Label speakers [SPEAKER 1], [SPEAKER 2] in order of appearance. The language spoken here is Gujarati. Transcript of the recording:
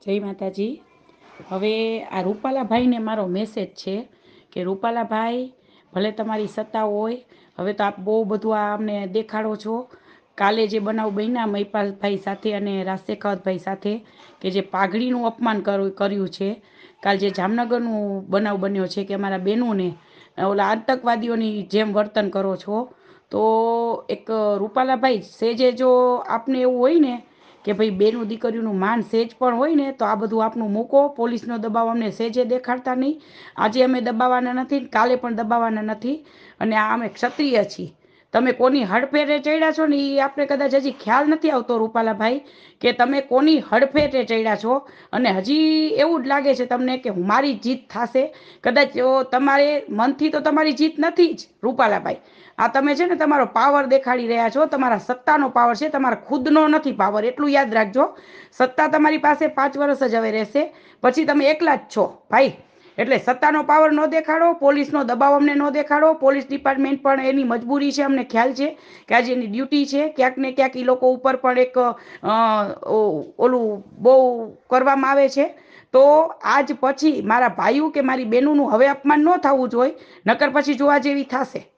[SPEAKER 1] જય માતાજી। હવે આ રૂપાલાભાઈને મારો મેસેજ છે કે રૂપાલાભાઈ, ભલે તમારી સત્તા હોય, હવે તો આપ બહુ બધું આ અમને દેખાડો છો। કાલે જે બનાવ બન્યા મહિપાલભાઈ સાથે અને રાજશેખાવતભાઈ સાથે, કે જે પાઘડીનું અપમાન કર્યું છે, કાલ જે જામનગરનું બનાવ બન્યો છે કે અમારા બહેનોને ઓલા આતંકવાદીઓની જેમ વર્તન કરો છો, તો એક રૂપાલાભાઈ સેજે જો આપને એવું હોય ને કે ભાઈ બેનું દીકરીઓનું માન સેજ પણ હોય ને, તો આ બધું આપનું મૂકો। પોલીસનો દબાવ અમને સેજે દેખાડતા નહીં। આજે અમે દબાવવાના નથી, કાલે પણ દબાવવાના નથી। અને આ અમે ક્ષત્રિય છીએ। તમે કોની હડફેટે ચડ્યા છો ને એ આપણે કદાચ હજી ખ્યાલ નથી આવતો રૂપાલાભાઈ, કે તમે કોની હડફેટે ચડ્યા છો। અને હજી એવું જ લાગે છે તમને કે મારી જીત થશે। કદાચ તમારે મનથી તો તમારી જીત નથી જ રૂપાલાભાઈ। આ તમે છે ને તમારો પાવર દેખાડી રહ્યા છો, તમારા સત્તાનો પાવર છે, તમારા ખુદનો નથી પાવર, એટલું યાદ રાખજો। સત્તા તમારી પાસે 5 વર્ષ જ હવે રહેશે, પછી તમે એકલા જ છો ભાઈ। એટલે સત્તાનો પાવર ન દેખાડો, પોલીસનો દબાવ અમને ન દેખાડો। પોલીસ ડિપાર્ટમેન્ટ પણ એની મજબૂરી છે, અમને ખ્યાલ છે કે આજે એની ડ્યુટી છે। ક્યાંક ને ક્યાંક એ લોકો ઉપર પણ એક ઓલું બહુ કરવામાં આવે છે। તો આજ પછી મારા ભાઈઓ કે મારી બહેનોનું હવે અપમાન ન થવું જોઈએ, નકર પછી જોવા જેવી થશે।